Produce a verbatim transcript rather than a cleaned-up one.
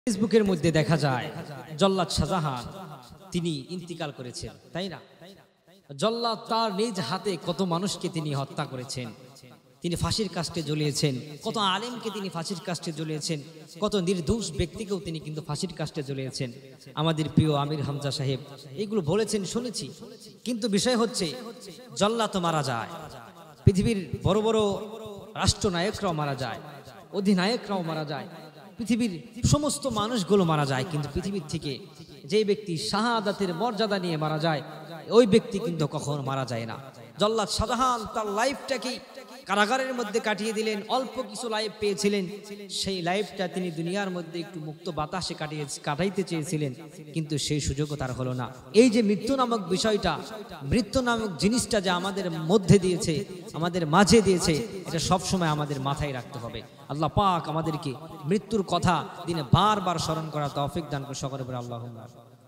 ফেসবুকের মধ্যে দেখা যায় জল্লাদ শাহজাহান তিনি ইন্তিকাল করেছেন, তাই না? জল্লাদ তার নিজ হাতে কত মানুষকে তিনি হত্যা করেছেন, তিনি ফাঁসির কাস্টে ঝুলিয়েছেন, কত আলেমকে তিনি ফাঁসির কাস্টে ঝুলিয়েছেন, কত নির্দোষ ব্যক্তিকেও তিনি কিন্তু ফাঁসির কাস্টে ঝুলিয়েছেন। আমাদের প্রিয় আমির হামজা সাহেব এগুলো বলেছেন, শুনেছি। কিন্তু বিষয় হচ্ছে জল্লাদ তো মারা যায়, পৃথিবীর বড় বড় রাষ্ট্রনায়করাও মারা যায়, অধিনায়করাও মারা যায়, পৃথিবীর সমস্ত মানুষগুলো মারা যায়, কিন্তু পৃথিবীর থেকে যে ব্যক্তি শাহাদাতের মর্যাদা নিয়ে মারা যায় ওই ব্যক্তি কিন্তু কখনো মারা যায় না। জল্লাদ শাহজাহান তার লাইফটাকে কারাগারের মধ্যে কাটিয়ে দিলেন, অল্প কিছু লাইফ পেয়েছিলেন, সেই লাইফটা তিনি দুনিয়ার মধ্যে একটু মুক্ত বাতাসে কাটিয়ে কাটাইতে চেয়েছিলেন, কিন্তু সেই সুযোগও তার হলো না। এই যে মৃত্যু নামক বিষয়টা, মৃত্যু নামক জিনিসটা যে আমাদের মধ্যে দিয়েছে, আমাদের মাঝে দিয়েছে, এটা সবসময় আমাদের মাথায় রাখতে হবে। আল্লাহ পাক আমাদেরকে মৃত্যুর কথা দিনে বারবার স্মরণ করা তৌফিক দান করে সকলে বলে আল্লাহুম্মা।